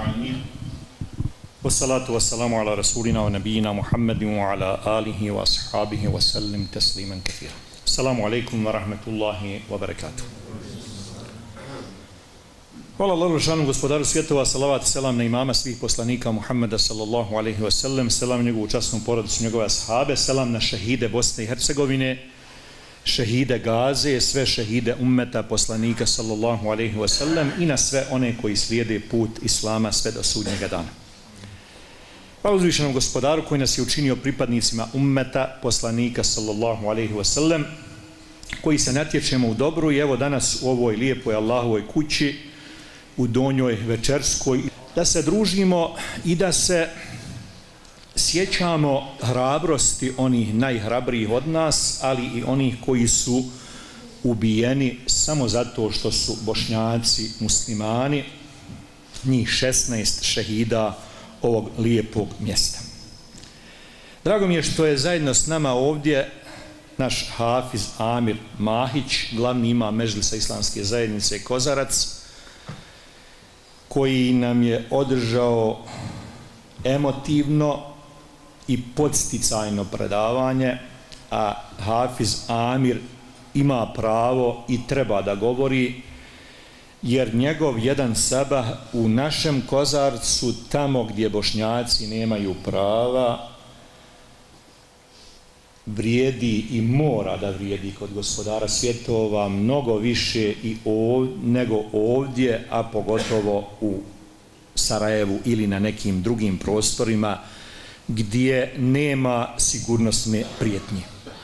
العالمين والصلاة والسلام على رسولنا ونبينا محمد وعلى آله وأصحابه وسلم تسليما كثيرا. السلام عليكم ورحمة الله وبركاته. Hvala Allahu šanu gospodaru svjetova, salavat i selam na imama svih poslanika Muhammeda sallallahu alaihi wa sallam, selam njegovu časnu porodicu, njegove ashabe, selam na šehide Bosne i Hercegovine, šehide Gaze, sve šehide ummeta poslanika sallallahu alaihi wa sallam i na sve one koji slijede put Islama sve do sudnjega dana. Hvala uzvišenom gospodaru koji nas je učinio pripadnicima ummeta poslanika sallallahu alaihi wa sallam, koji se natječemo u dobru i evo danas u ovoj lijepoj Allahovoj kući, u Donjoj Večerskoj, da se družimo i da se sjećamo hrabrosti onih najhrabrijih od nas, ali i onih koji su ubijeni samo zato što su Bošnjaci muslimani, njih 16 šehida ovog lijepog mjesta. Drago mi je što je zajedno s nama ovdje naš Hafiz Amir Mahić, glavni imam Medžlisa Islamske zajednice Kozarac, koji nam je održao emotivno i podsticajno predavanje, a Hafiz Amir ima pravo i treba da govori, jer njegov jedan sabah u našem Kozarcu, tamo gdje Bošnjaci nemaju prava, vrijedi i mora da vrijedi kod gospodara svjetova mnogo više nego ovdje, a pogotovo u Sarajevu ili na nekim drugim prostorima gdje nema sigurnosne prijetnje.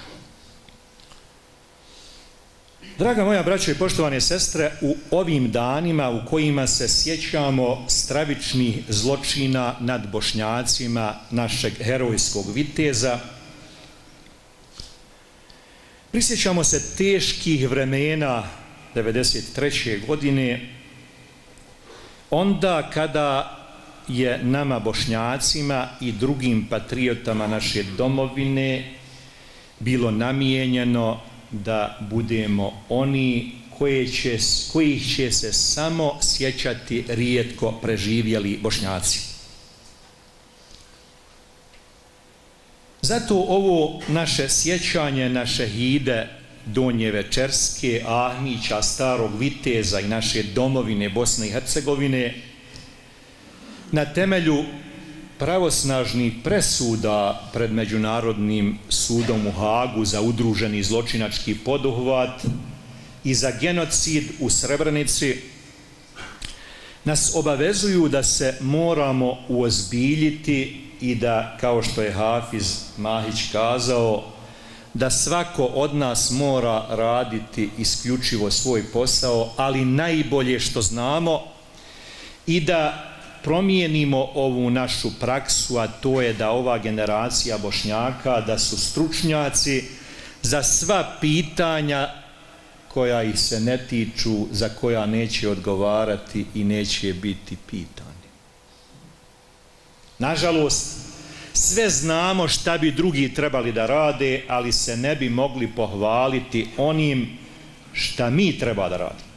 Draga moja braćo i poštovane sestre, u ovim danima u kojima se sjećamo stravičnih zločina nad Bošnjacima, našeg herojskog viteza, prisjećamo se teških vremena 1993. godine, onda kada je nama Bošnjacima i drugim patriotama naše domovine bilo namijenjeno da budemo oni kojih će se samo sjećati rijetko preživjeli Bošnjaci. Zato ovo naše sjećanje na šehide Donje Večerske, Ahmića, Starog Viteza i naše domovine Bosne i Hercegovine na temelju pravosnažnih presuda pred Međunarodnim sudom u Hagu za udruženi zločinački poduhvat i za genocid u Srebrenici nas obavezuju da se moramo uozbiljiti i da, kao što je Hafiz Mahić kazao, da svako od nas mora raditi isključivo svoj posao, ali najbolje što znamo, i da promijenimo ovu našu praksu, a to je da ova generacija Bošnjaka, da su stručnjaci za sva pitanja koja ih se ne tiču, za koja neće odgovarati i neće biti pitani. Nažalost, sve znamo šta bi drugi trebali da rade, ali se ne bi mogli pohvaliti onim šta mi treba da radimo.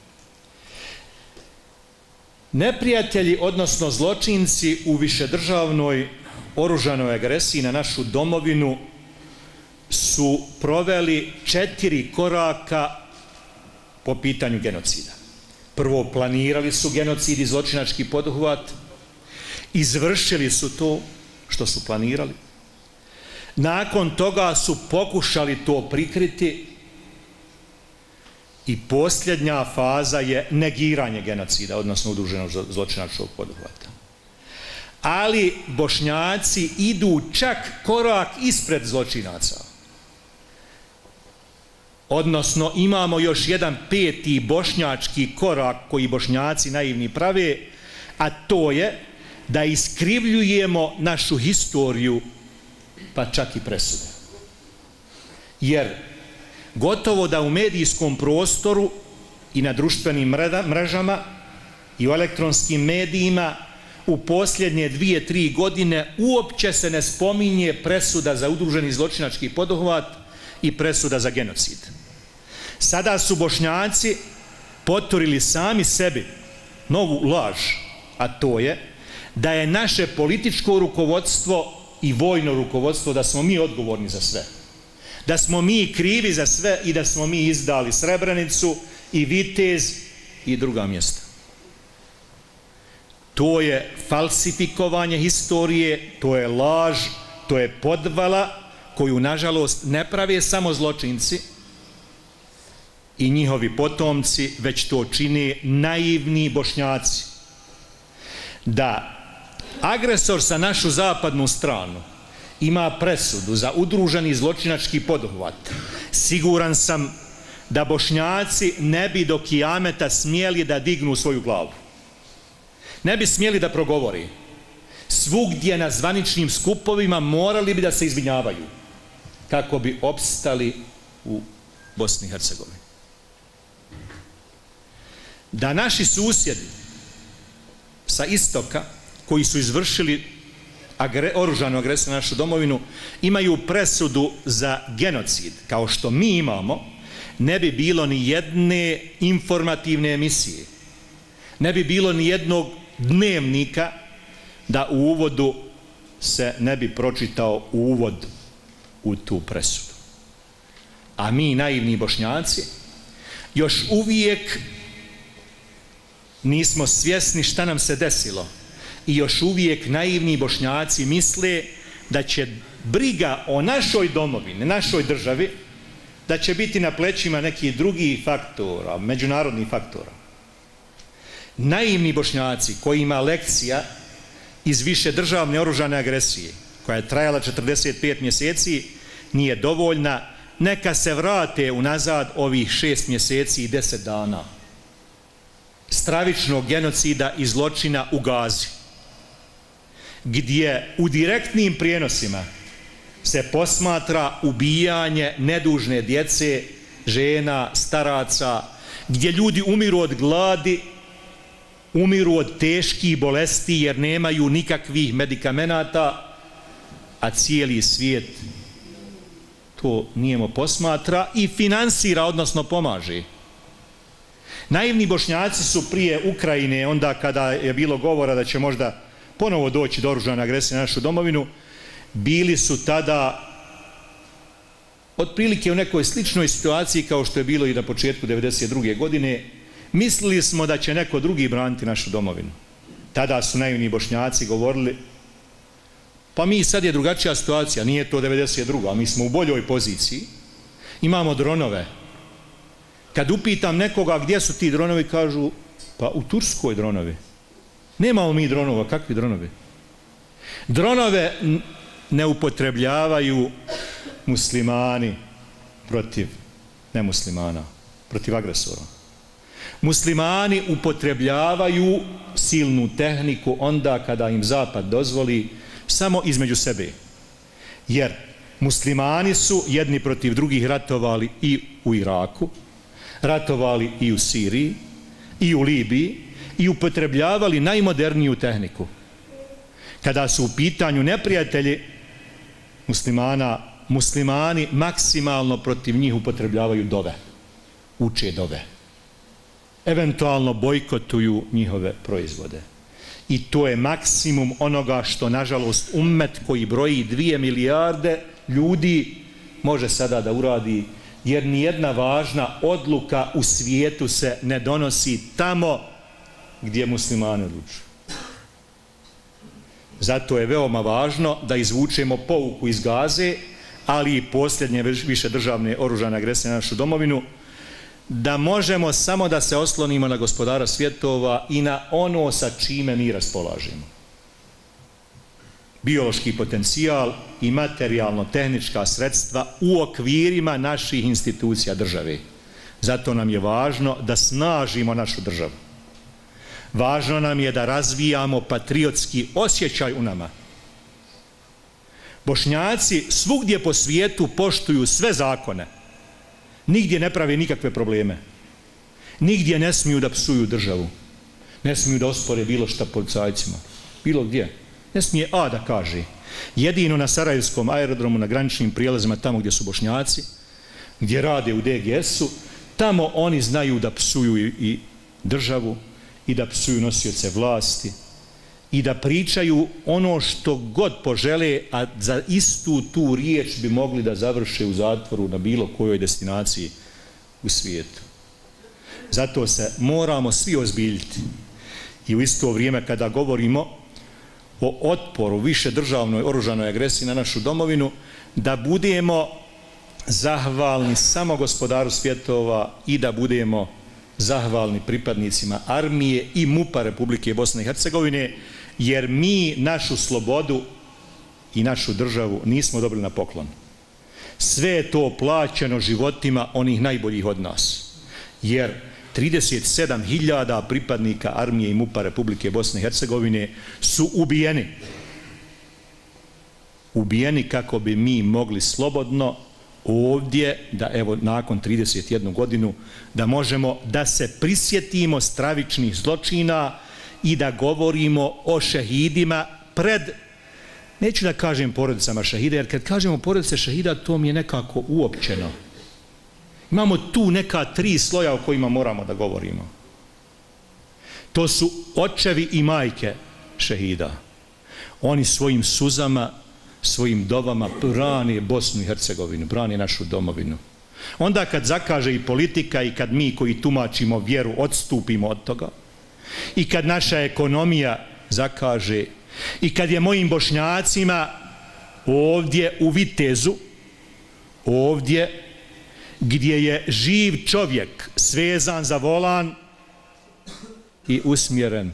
Neprijatelji, odnosno zločinci u višedržavnoj oružanoj agresiji na našu domovinu su proveli 4 koraka po pitanju genocida. Prvo, planirali su genocid i zločinački poduhvat, izvršili su to što su planirali. Nakon toga su pokušali to prikriti i posljednja faza je negiranje genocida, odnosno udruženog zločinačkog poduhvata. Ali Bošnjaci idu čak korak ispred zločinaca. Odnosno imamo još jedan 5. bošnjački korak koji Bošnjaci naivni prave, a to je da iskrivljujemo našu historiju, pa čak i presude. Jer gotovo da u medijskom prostoru i na društvenim mrežama i u elektronskim medijima u posljednje 2-3 godine uopće se ne spominje presuda za udruženi zločinački poduhvat i presuda za genocid. Sada su Bošnjaci poturili sami sebi novu laž, a to je da je naše političko rukovodstvo i vojno rukovodstvo, da smo mi odgovorni za sve. Da smo mi krivi za sve i da smo mi izdali Srebrenicu i Vitez i druga mjesta. To je falsifikovanje historije, to je laž, to je podvala koju, nažalost, ne prave samo zločinci i njihovi potomci, već to čine naivni Bošnjaci. Da agresor sa našu zapadnu stranu ima presudu za udruženi zločinački poduhvat, siguran sam da Bošnjaci ne bi do kijameta smjeli da dignu svoju glavu. Ne bi smjeli da progovori. Svugdje na zvaničnim skupovima morali bi da se izvinjavaju kako bi opstali u Bosni i Hercegovini. Da naši susjedi sa istoka, koji su izvršili oružanu agresiju na našu domovinu, imaju presudu za genocid, kao što mi imamo, ne bi bilo ni jedne informativne emisije, ne bi bilo ni jednog dnevnika da u uvodu se ne bi pročitao uvod u tu presudu. A mi, naivni Bošnjaci, još uvijek nismo svjesni šta nam se desilo i još uvijek naivni Bošnjaci misle da će briga o našoj domovini, našoj državi, da će biti na plećima nekih drugih faktora, međunarodnih faktora. Naivni Bošnjaci kojima lekcija iz više državne oružane agresije, koja je trajala 45 mjeseci, nije dovoljna, neka se vrate unazad ovih 6 mjeseci i 10 dana stravičnog genocida i zločina u Gazi, gdje u direktnim prijenosima se posmatra ubijanje nedužne djece, žena, staraca, gdje ljudi umiru od gladi, umiru od teških bolesti jer nemaju nikakvih medikamenata, a cijeli svijet to nijemo posmatra i finansira, odnosno pomaže. Naivni Bošnjaci su prije Ukrajine, onda kada je bilo govora da će možda ponovo doći do oružane agresije na našu domovinu, bili su tada otprilike u nekoj sličnoj situaciji kao što je bilo i na početku 1992. godine. Mislili smo da će neko drugi braniti našu domovinu. Tada su naivni Bošnjaci govorili, pa mi sad je drugačija situacija, nije to 1992. a mi smo u boljoj poziciji, imamo dronove. Kad upitam nekoga gdje su ti dronovi, kažu, pa u Turskoj dronovi. Nemamo mi dronova, kakvi dronovi? Dronove ne upotrebljavaju muslimani protiv nemuslimana, protiv agresora. Muslimani upotrebljavaju silnu tehniku onda kada im Zapad dozvoli, samo između sebe. Jer muslimani su jedni protiv drugih ratovali i u Iraku, ratovali i u Siriji, i u Libiji, i upotrebljavali najmoderniju tehniku. Kada su u pitanju neprijatelji muslimana, muslimani maksimalno protiv njih upotrebljavaju dove, uče dove. Eventualno bojkotuju njihove proizvode. I to je maksimum onoga što, nažalost, ummet koji broji 2 milijarde ljudi može sada da uradi, jer nijedna važna odluka u svijetu se ne donosi tamo gdje muslimani odlučuju. Zato je veoma važno da izvučemo pouku iz Gaze, ali i posljednje više državne oružane agresije na našu domovinu, da možemo samo da se oslonimo na Gospodara svjetova i na ono sa čime mi raspolažemo. Biološki potencijal i materijalno-tehnička sredstva u okvirima naših institucija države. Zato nam je važno da snažimo našu državu. Važno nam je da razvijamo patriotski osjećaj u nama. Bošnjaci svugdje po svijetu poštuju sve zakone. Nigdje ne prave nikakve probleme. Nigdje ne smiju da psuju državu. Ne smiju da ospore bilo šta policajcima. Bilo gdje. Ne smije A da kaže. Jedino na Sarajevskom aerodromu, na graničnim prijelazima, tamo gdje su Bošnjaci, gdje rade u DGS-u, tamo oni znaju da psuju i državu i da psuju nosioce vlasti i da pričaju ono što god požele, a za istu tu riječ bi mogli da završe u zatvoru na bilo kojoj destinaciji u svijetu. Zato se moramo svi ozbiljiti i u isto vrijeme kada govorimo o otporu više državnoj oružanoj agresiji na našu domovinu, da budemo zahvalni samo Gospodaru svjetova i da budemo zahvalni pripadnicima armije i MUP-a Republike Bosne i Hercegovine, jer mi našu slobodu i našu državu nismo dobili na poklon. Sve je to plaćeno životima onih najboljih od nas, jer 37.000 pripadnika armije i MUP-a Republike Bosne i Hercegovine su ubijeni. Ubijeni kako bi mi mogli slobodno ovdje, da evo nakon 31 godinu, da možemo da se prisjetimo stravičnih zločina i da govorimo o šehidima pred, neću da kažem porodicama šehida, jer kad kažemo porodice šehida, to mi je nekako uopćeno. Imamo tu neka 3 sloja o kojima moramo da govorimo. To su očevi i majke šehida. Oni svojim suzama, svojim dovama brane Bosnu i Hercegovinu, brane našu domovinu. Onda kad zakaže i politika i kad mi koji tumačimo vjeru odstupimo od toga i kad naša ekonomija zakaže i kad je mojim Bošnjacima ovdje u Vitezu, ovdje gdje je živ čovjek svezan za volan i usmjeren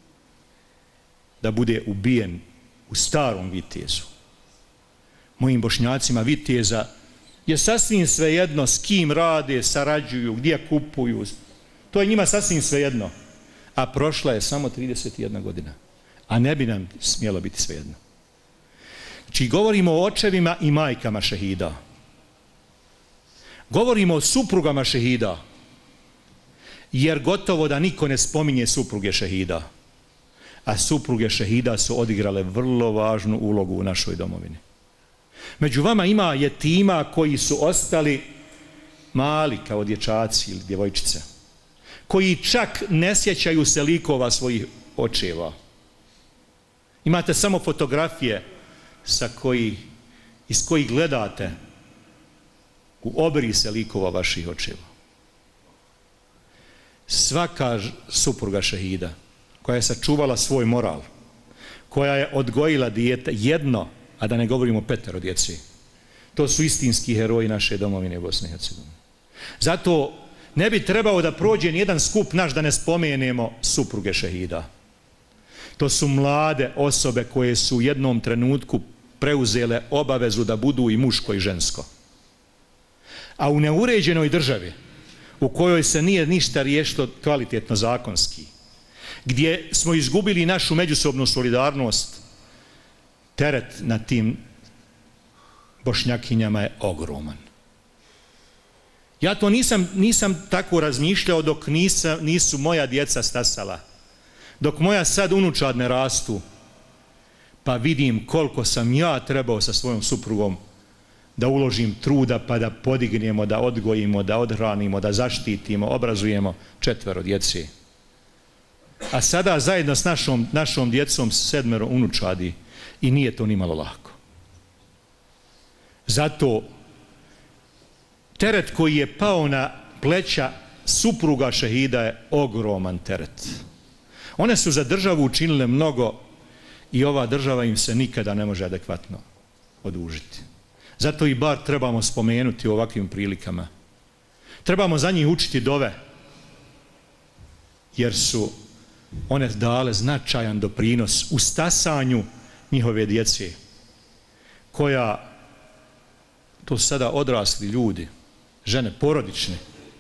da bude ubijen u starom Vitezu. Mojim Bošnjacima Viteza je sasvim svejedno s kim rade, sarađuju, gdje kupuju. To je njima sasvim svejedno. A prošla je samo 31 godina. A ne bi nam smjelo biti svejedno. Znači, govorimo o očevima i majkama šehida. Govorimo o suprugama šehida. Jer gotovo da niko ne spominje supruge šehida. A supruge šehida su odigrale vrlo važnu ulogu u našoj domovini. Među vama ima jetima koji su ostali mali kao dječaci ili djevojčice, koji čak ne sjećaju se likova svojih očeva. Imate samo fotografije iz kojih gledate u obrise likova vaših očeva. Svaka supruga šehida koja je sačuvala svoj moral, koja je odgojila dijete jedno, a da ne govorimo 5 djece, to su istinski heroji naše domovine Bosne i Hercegovine. Zato ne bi trebao da prođe nijedan skup naš da ne spomenemo supruge šehida. To su mlade osobe koje su u jednom trenutku preuzele obavezu da budu i muško i žensko. A u neuređenoj državi, u kojoj se nije ništa riješilo kvalitetno zakonski, gdje smo izgubili našu međusobnu solidarnost, teret na tim Bošnjakinjama je ogroman. Ja to nisam tako razmišljao dok nisu moja djeca stasala. Dok moja sad unučad ne rastu, pa vidim koliko sam ja trebao sa svojom suprugom da uložim truda pa da podignemo, da odgojimo, da odhranimo, da zaštitimo, obrazujemo 4 djece. A sada zajedno s našom djecom 7 unučadi i nije to nimalo lako. Zato teret koji je pao na pleća supruga šehida je ogroman teret. One su za državu učinile mnogo i ova država im se nikada ne može adekvatno odužiti. Zato i bar trebamo spomenuti u ovakvim prilikama. Trebamo za njih učiti dove, jer su one dale značajan doprinos u stasanju njihove djece, koja, to su sada odrasli ljudi, žene porodične,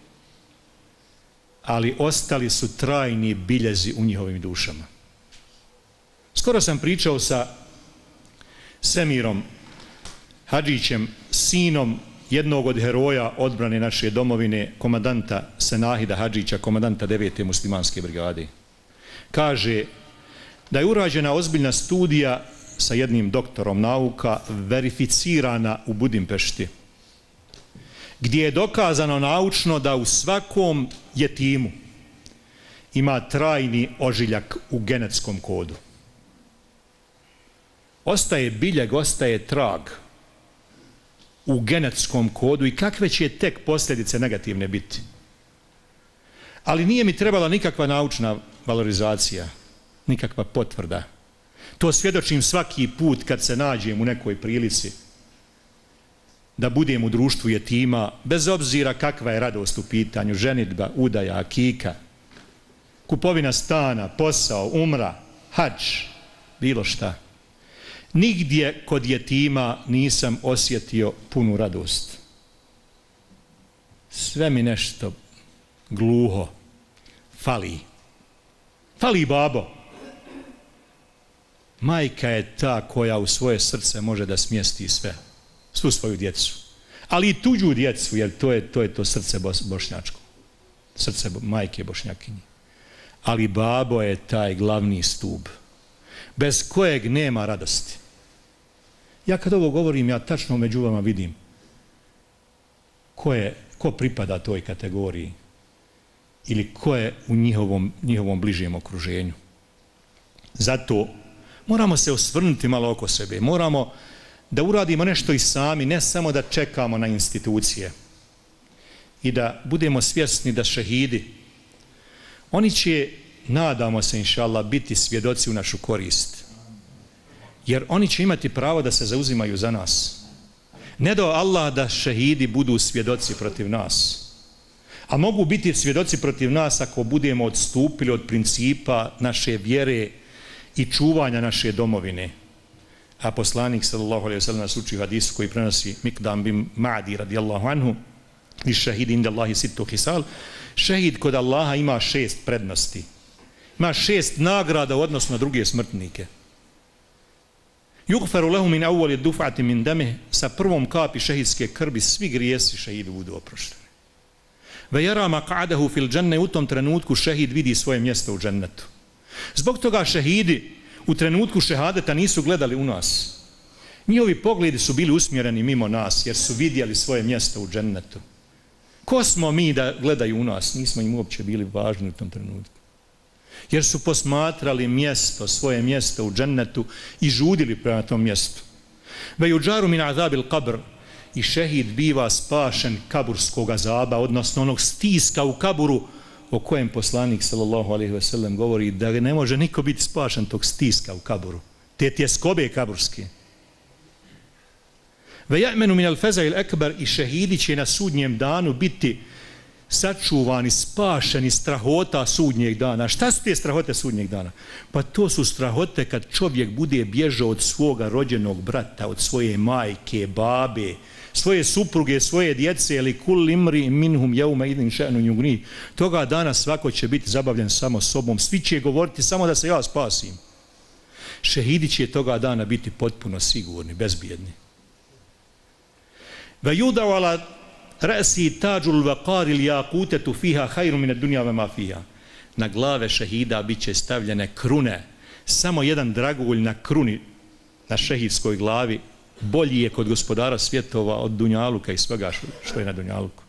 ali ostali su trajni biljezi u njihovim dušama. Skoro sam pričao sa Semirom Hadžićem, sinom jednog od heroja odbrane naše domovine, komandanta Senahida Hadžića, komandanta 9. muslimanske brigade. Kaže da je urađena ozbiljna studija sa jednim doktorom nauka, verificirana u Budimpešti, gdje je dokazano naučno da u svakom jetimu ima trajni ožiljak u genetskom kodu. ostaje biljeg, ostaje trag u genetskom kodu i kakve će tek posljedice negativne biti. Ali nije mi trebala nikakva naučna valorizacija, nikakva potvrda. To svjedočim svaki put kad se nađem u nekoj prilici da budem u društvu jetima, bez obzira kakva je radost u pitanju, ženidba, udaja, akika, kupovina stana, posao, umra, hadž, bilo šta. Nigdje kod jetima nisam osjetio punu radost. Sve mi nešto gluho fali. Fali babo. Majka je ta koja u svoje srce može da smjesti sve. Svu svoju djecu. Ali i tuđu djecu, jer to je to srce bošnjačko. Srce majke bošnjakinje. Ali babo je taj glavni stup, bez kojeg nema radosti. Ja kad ovo govorim, ja tačno među vama vidim ko pripada toj kategoriji ili ko je u njihovom bližem okruženju. Zato moramo se osvrnuti malo oko sebe. Moramo da uradimo nešto i sami, ne samo da čekamo na institucije. I da budemo svjesni da šehidi, oni će, nadamo se, inša Allah, biti svjedoci u našu korist. Jer oni će imati pravo da se zauzimaju za nas. Ne do Allah da šehidi budu svjedoci protiv nas. A mogu biti svjedoci protiv nas ako budemo odstupili od principa naše vjere i čuvanja naše domovine. A poslanik sallallahu alejhi ve sellem nas uči u hadisu koji prenosi Mikdam bin Ma'di radijallahu anhu i šehid inda Allahi sittu hisal. Šehid kod Allaha ima 6 prednosti. Ima 6 nagrada u odnosu na druge smrtnike. Yughfaru lahu min awwali duf'ati min damih, sa prvom kapi šehidske krvi svi grijesi šehidu budu oprošteni. Ve yara maq'adahu fil dženne, u tom trenutku šehid vidi svoje mjesto u džennetu. Zbog toga šehidi u trenutku šehadeta nisu gledali u nas. Njihovi pogledi su bili usmjereni mimo nas jer su vidjeli svoje mjesto u džennetu. Ko smo mi da gledaju u nas? Nismo im uopće bili važni u tom trenutku. Jer su posmatrali mjesto, svoje mjesto u džennetu i žudili prema tom mjestu. Ve yuđaru min azabil qabr, i šehid biva spašen kaburskog azaba, odnosno onog stiska u kaburu o kojem poslanik sallallahu alejhi ve sellem govori da ne može niko biti spašen tog stiska u kaburu. Te tjeskobe kaburske. Ve ya'menu min al-faza'il akbar, i šehidi će na sudnjem danu biti sačuvani, spašeni strahota sudnjeg dana. Šta su te strahote sudnjeg dana? Pa to su strahote kad čovjek bude bježao od svoga rođenog brata, od svoje majke, babe, svoje supruge, svoje djece, ili kul imri minhum yawma idin sha'nu yughni. Toga dana svako će biti zabavljen samo sobom. Svi će govoriti samo da se ja spasim. Šehidi će toga dana biti potpuno sigurni, bezbjedni. Ve yudau ala ra'si tađul vaqari il yaqutetu fiha khairu min ad-dunya wa ma fiha. Na glave šehida biće stavljene krune. Samo jedan dragulj na kruni, na šehidskoj glavi, bolji je kod gospodara svjetova od dunjaluka i svega što je na dunjaluku.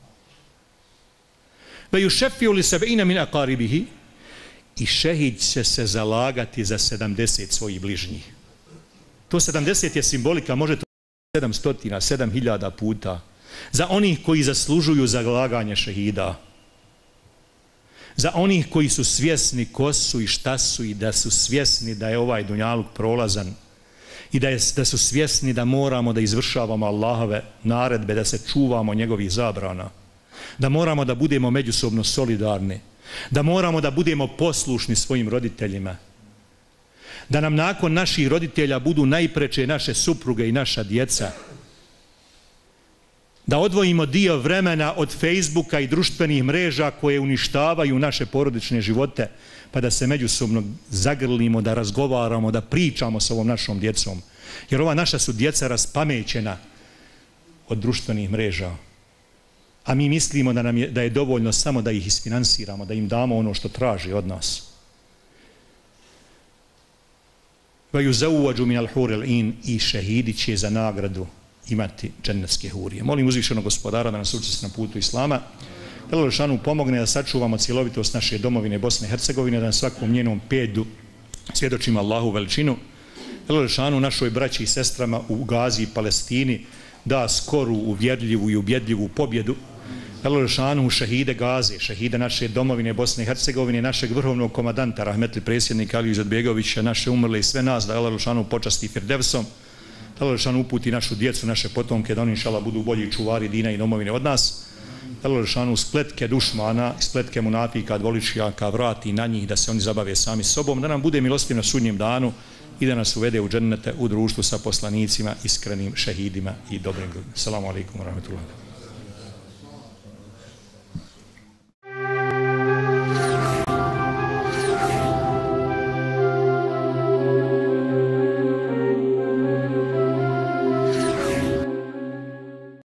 Ve yushaffi'u li 70 min aqaribihi, i šehid će se zalagati za 70 svojih bližnjih. To 70 je simbolika, može to 700, 7000 puta. Za onih koji zaslužuju zalaganje šehida. Za onih koji su svjesni ko su i šta su i da su svjesni da je ovaj dunjaluk prolazan i da su svjesni da moramo da izvršavamo Allahove naredbe, da se čuvamo njegovih zabrana, da moramo da budemo međusobno solidarni, da moramo da budemo poslušni svojim roditeljima, da nam nakon naših roditelja budu najpreče naše supruge i naša djeca, da odvojimo dio vremena od Facebooka i društvenih mreža koje uništavaju naše porodične živote, pa da se međusobno zagrlimo, da razgovaramo, da pričamo s ovom našom djecom. Jer ova naša su djeca raspamećena od društvenih mreža. A mi mislimo da je dovoljno samo da ih isfinansiramo, da im damo ono što traži od nas. وَيُزَوَّجُ مِنَ الْحُورِ الْعِينِ, i šehidi će za nagradu imati džennetske hurije. Molim uzvišenog gospodara da nas učesti na putu Islama, da Đelešanu pomogne da sačuvamo cjelovitost naše domovine Bosne i Hercegovine, da na svakom njenom pedu svjedočimo Allahu veličinu, Elešanu našoj braći i sestrama u Gazi i Palestini da skoru, uvjerljivu i ubjedljivu pobjedu. Elešanu šehide Gaze, šehide naše domovine Bosne i Hercegovine, našeg vrhovnog komadanta, rahmetli predsjednika Aliju Izetbegovića, naše umrle i sve nas, da Elešanu počasti Firdevsom. Elešanu uputi našu djecu, naše potomke, da oni inšala budu bolji čuvari dina i domovine od nas. Elešanu spletke dušmana, spletke munafika, dvoličjaka vrati na njih da se oni zabave sami sobom, da nam bude milostiv na sudnjem danu i da nas uvede u džennete u društvu sa poslanicima, iskrenim šehidima i dobrim ljudima. Assalamu alaikum wa rahmatullahi.